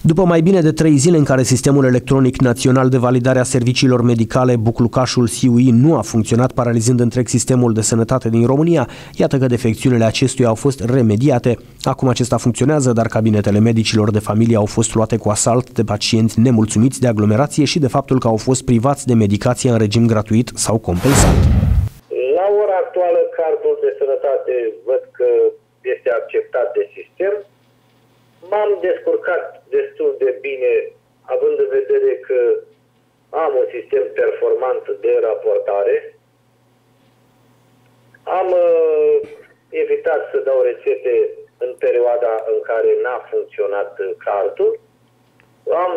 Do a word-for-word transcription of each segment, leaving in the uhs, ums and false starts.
După mai bine de trei zile în care sistemul electronic național de validare a serviciilor medicale, buclucașul S I U I, nu a funcționat, paralizând întreg sistemul de sănătate din România, iată că defecțiunile acestuia au fost remediate. Acum acesta funcționează, dar cabinetele medicilor de familie au fost luate cu asalt de pacienți nemulțumiți de aglomerație și de faptul că au fost privați de medicație în regim gratuit sau compensat. La ora actuală, cardul de sănătate văd că este acceptat de sistem. M-am descurcat destul de bine, având în vedere că am un sistem performant de raportare. Am uh, evitat să dau rețete în perioada în care n-a funcționat cardul. Am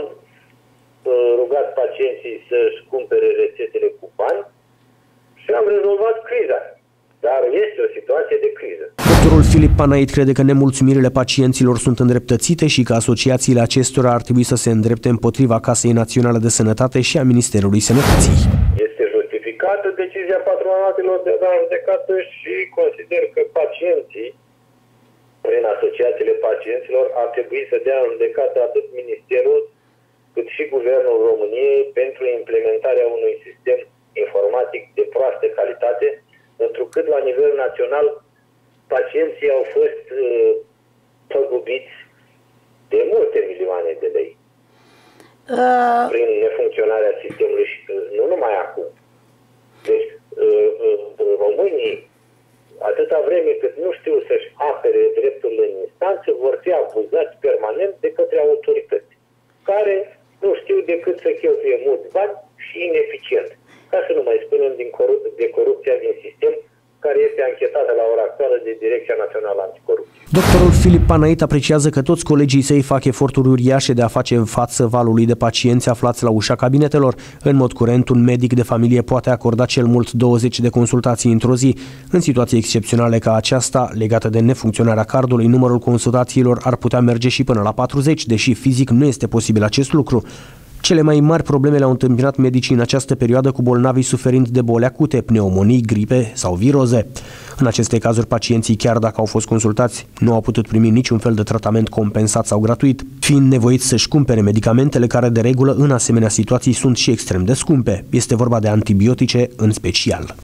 uh, rugat pacienții să-și cumpere rețetele cu bani și am rezolvat criza. Dar este o situație de criză. Doctorul Filip Panait crede că nemulțumirile pacienților sunt îndreptățite și că asociațiile acestora ar trebui să se îndrepte împotriva Casei Naționale de Sănătate și a Ministerului Sănătății. Este justificată decizia patronatelor de a da judecată și consider că pacienții, prin asociațiile pacienților, ar trebui să dea judecată atât Ministerul cât și Guvernul României pentru implementarea unui sistem informatic de proastă calitate, întrucât la nivel național pacienții au fost uh, păgubiți de multe milioane de lei uh... prin nefuncționarea sistemului și uh, nu numai acum. Deci uh, uh, românii, atâta vreme cât nu știu să-și apere drepturile în instanță, vor fi abuzați permanent de către autorități, care nu știu decât să cheltuie mulți bani și ineficient. Ca să nu mai spunem din corup de corupția din sistem, care este anchetată la ora actuală de Direcția Națională Anticorupție. Doctorul Filip Panait apreciază că toți colegii săi fac eforturi uriașe de a face în față valului de pacienți aflați la ușa cabinetelor. În mod curent, un medic de familie poate acorda cel mult douăzeci de consultații într-o zi. În situații excepționale ca aceasta, legată de nefuncționarea cardului, numărul consultațiilor ar putea merge și până la patruzeci, deși fizic nu este posibil acest lucru. Cele mai mari probleme le-au întâmpinat medicii în această perioadă, cu bolnavii suferind de boli acute, pneumonii, gripe sau viroze. În aceste cazuri, pacienții, chiar dacă au fost consultați, nu au putut primi niciun fel de tratament compensat sau gratuit, fiind nevoiți să-și cumpere medicamentele care, de regulă, în asemenea situații sunt și extrem de scumpe. Este vorba de antibiotice în special.